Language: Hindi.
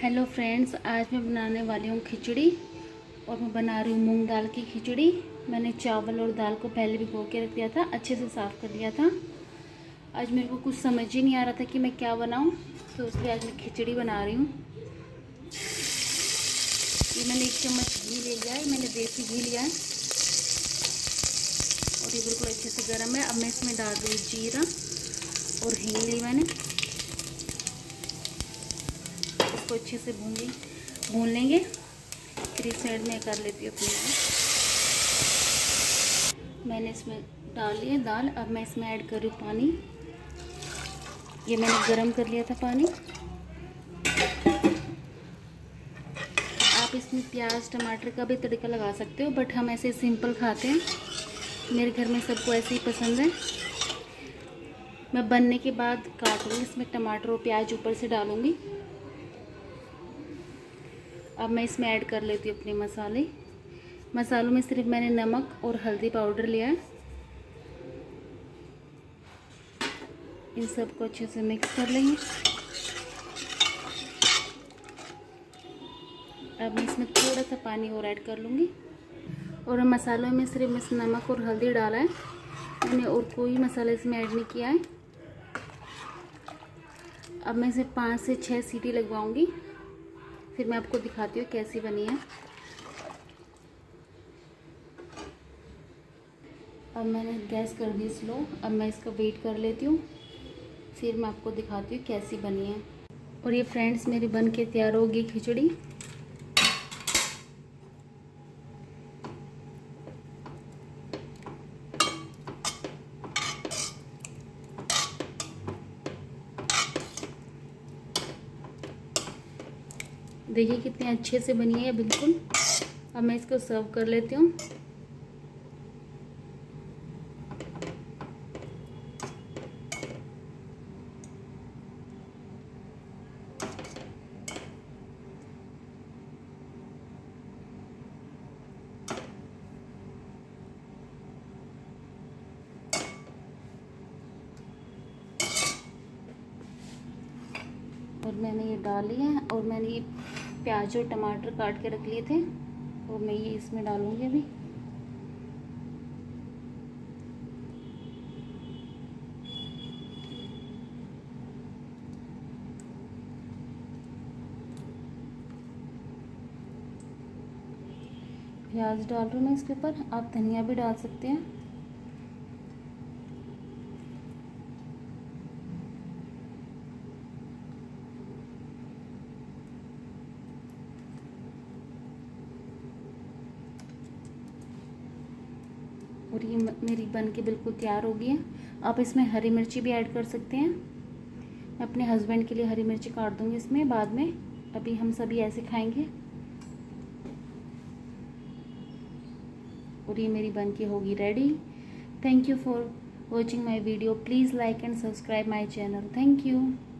हेलो फ्रेंड्स, आज मैं बनाने वाली हूँ खिचड़ी। और मैं बना रही हूँ मूंग दाल की खिचड़ी। मैंने चावल और दाल को पहले भिगो के रख दिया था, अच्छे से साफ़ कर लिया था। आज मेरे को कुछ समझ ही नहीं आ रहा था कि मैं क्या बनाऊँ, तो इसलिए आज मैं खिचड़ी बना रही हूँ। ये मैंने 1 चम्मच घी ले लिया है, मैंने देसी घी लिया है और ये बिल्कुल अच्छे से गर्म है। अब मैं इसमें डाल रही हूँ जीरा और हींग ली मैंने। इसको अच्छे से भून लेंगे। फिर इस साइड में कर लेती हूँ अपनी मैंने इसमें डाल लिया दाल। अब मैं इसमें ऐड कर रही हूँ पानी। ये मैंने गरम कर लिया था पानी। आप इसमें प्याज टमाटर का भी तड़का लगा सकते हो, बट हम ऐसे सिंपल खाते हैं। मेरे घर में सबको ऐसे ही पसंद है। मैं बनने के बाद काटूंगी इसमें टमाटर और प्याज ऊपर से डालूंगी। अब मैं इसमें ऐड कर लेती हूँ अपने मसाले। मसालों में सिर्फ मैंने नमक और हल्दी पाउडर लिया है। इन सबको अच्छे से मिक्स कर लेंगे। अब मैं इसमें थोड़ा सा पानी और ऐड कर लूँगी। और मसालों में सिर्फ मैं नमक और हल्दी डाला है, मैंने और कोई मसाला इसमें ऐड नहीं किया है। अब मैं इसे 5 से 6 सीटी लगवाऊंगी, फिर मैं आपको दिखाती हूँ कैसी बनी है। अब मैंने गैस कर दी स्लो। अब मैं इसका वेट कर लेती हूँ, फिर मैं आपको दिखाती हूँ कैसी बनी है। और ये फ्रेंड्स मेरी बन के तैयार होगी खिचड़ी। देखिए कितने अच्छे से बनी है बिल्कुल। अब मैं इसको सर्व कर लेती हूँ। और मैंने ये डाली है और मैंने ये प्याज और टमाटर काट के रख लिए थे और मैं ये इसमें डालूंगी अभी। प्याज डाल रही हूँ मैं इसके ऊपर। आप धनिया भी डाल सकते हैं। और ये मेरी बन के बिल्कुल तैयार हो गई है। आप इसमें हरी मिर्ची भी ऐड कर सकते हैं। मैं अपने हस्बैंड के लिए हरी मिर्ची काट दूँगी इसमें बाद में, अभी हम सभी ऐसे खाएंगे। और ये मेरी बन के होगी ready. Thank you for watching my video. Please like and subscribe my channel. Thank you.